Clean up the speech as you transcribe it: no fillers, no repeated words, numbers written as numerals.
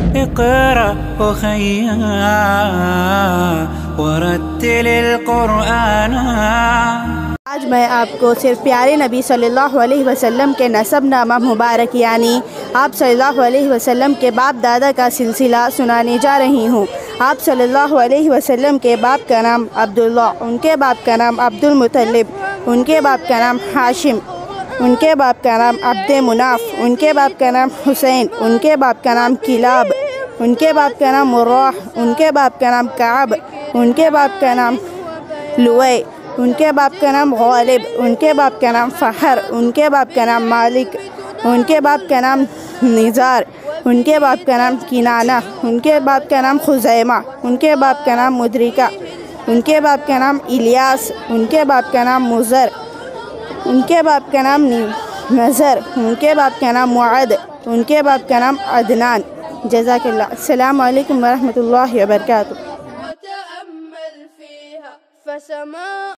اقرأ أخيا ورتل القرآن. آج میں آپ کو صرف پیارے نبی صلی اللہ علیہ وسلم کے نسب نامہ مبارک یعنی آپ صلی اللہ علیہ وسلم کے باپ دادا کا سلسلہ سنانے جا رہی ہوں. آپ صلی اللہ علیہ وسلم کے باپ کا نام عبداللہ، ان کے باپ کا نام عبد المطلب، ان کے باپ کا نام ہاشم، ان کے باپ کا نام عبد مناف، ان کے باپ کا نام حسین، ان کے باپ کا نام کلاب، ان کے باپ کا نام مراح، ان کے باپ کا نام کعب، ان کے باپ کا نام لوئی، ان کے باپ کا نام غالب، ان کے باپ کا نام فخر، ان کے باپ کا نام مالک، ان کے باپ کا نام نزار، ان کے باپ کا نام کنانہ، ان کے باپ کا نام خزیمہ، ان کے باپ کا نام مدرکہ، ان کے باپ کا نام الیاس، ان کے باپ کا نام مزر، ان کے باپ کا نام نظر، ان کے باپ کا نام معد، ان کے باپ کا نام عدنان. جزاک اللہ. السلام علیکم ورحمۃ اللہ وبرکاتہ.